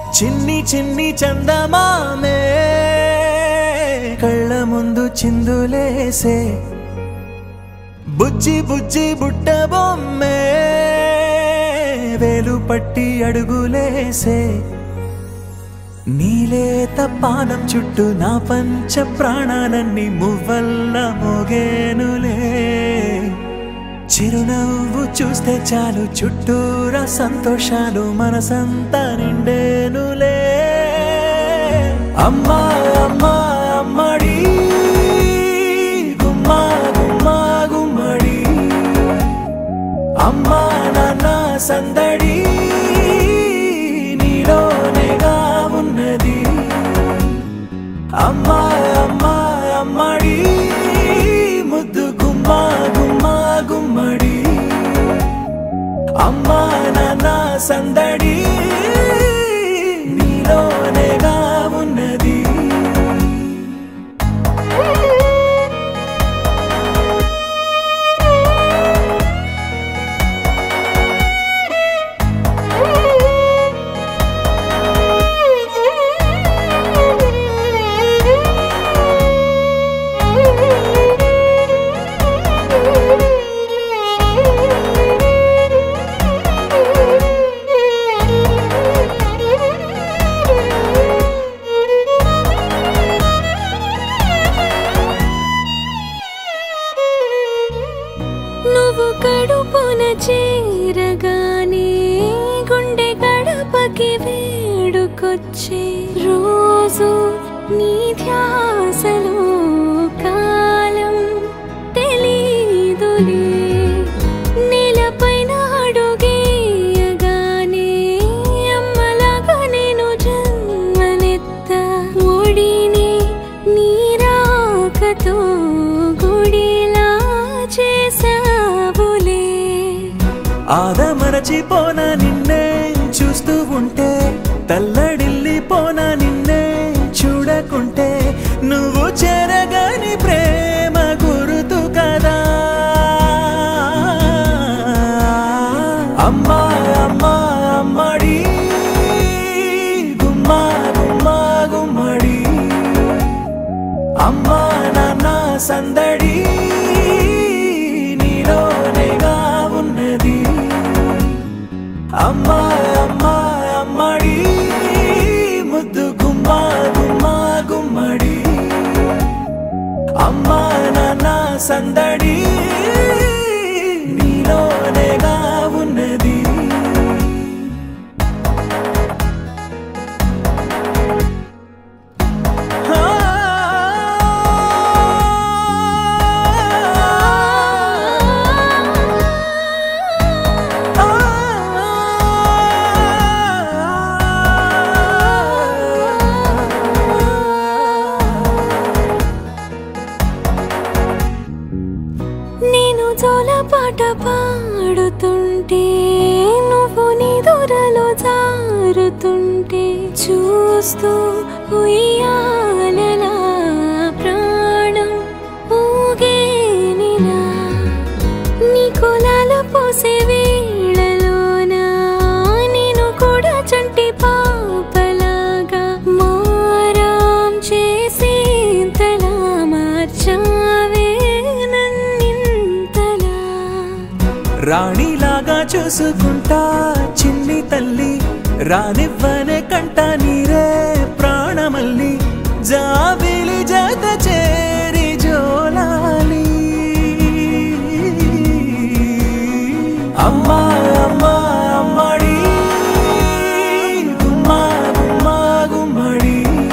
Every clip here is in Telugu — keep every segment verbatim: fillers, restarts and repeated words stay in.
చిన్ని చిన్ని చందమామే కళ్ళ ముందు చిందులేసే బుజ్జి బుజ్జి బుట్ట బొమ్మే వేలు పట్టి అడుగులేసే నీలేత పానం చుట్టూ నా పంచ ప్రాణాలన్నీ మువ్వల్ల మోగేనులే చిరునవ్వు చూస్తే చాలు చుట్టూరా సంతోషాలు మనసంతా నిండేనులే అమ్మా అమ్మా అమ్మడి గుమ్మా గుమ్మా గుమ్మడి అమ్మా నాన్న సందడి నీలోనేగా ఉన్నది అమ్మా అమ్మా అమ్మడి ముద్దు గుమ్మా గుమ్మా గుమ్మడి అమ్మా నాన్న సందడి నీలోనేగా ఉన్నది కడుపున చేరగానే గుండె గడపకి వేడుకొచ్చే రోజు నీ ధ్యాసలో కాలం తెలీదులే నేలపైన అడుగేయగానే అమ్మలాగా నేను జన్మనెత్త ఒడిని నీ రాకతో గుడిలా చేసా ఆదమరచిపోనా నిన్నే చూస్తూ ఉంటే తల్లడిల్లిపోనా నిన్నే చూడకుంటే నువ్వు చెరగని ప్రేమ గురుతు కదా అమ్మా అమ్మా అమ్మడి గుమ్మా గుమ్మా గుమ్మడి అమ్మా నాన్న సందడి నీలోనేగా ఉన్నది అమ్మా అమ్మా అమ్మడి ముద్దు గుమ్మా గుమ్మా గుమ్మడి అమ్మా నాన్న సందడి నీలోనేగా ఉన్నది పాట పాడుతుంటే నువ్వు నీ దూరలో జారుతుంటే చూస్తూ ఉయ్యాలలా ప్రాణం ఊగేనిలా నీ కులాల పోసే వేళలోనా నేను కూడా చంటి పాపలాగా మారాం చేసేంతలా మార్చావే రాణిలాగా చూసుకుంటా చిన్ని తల్లి రానివ్వనే కంట నీరే ప్రాణమల్లి జాబిలి జత చేరి జోలాలి అమ్మా అమ్మా అమ్మడి గుమ్మా గుమ్మా గుమ్మడి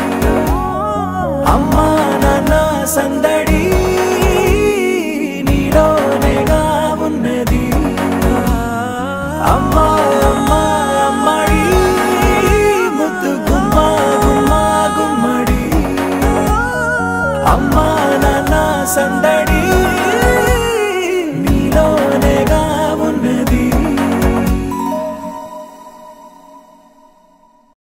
అమ్మా నాన్న సందడి నీలోనేగా ఉన్నది అమ్మా అమ్మా అమ్మడి ముద్దు గుమ్మా గుమ్మా గుమ్మడి అమ్మా నాన్న సందడి